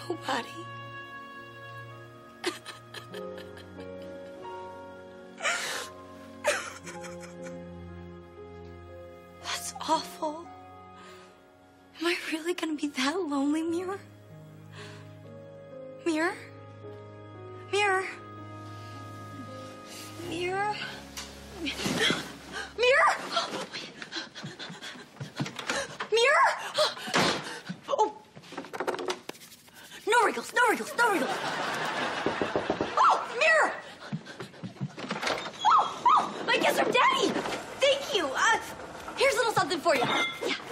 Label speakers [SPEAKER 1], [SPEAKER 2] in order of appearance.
[SPEAKER 1] nobody. That's awful. Am I really gonna be that lonely, Mirror? Mirror? Mirror? Mirror? Mirror? Mirror? Oh! No wriggles, no wriggles, no wriggles. Oh, Mirror! Oh, I guess from Daddy. Thank you. Here's a little something for you. Yeah.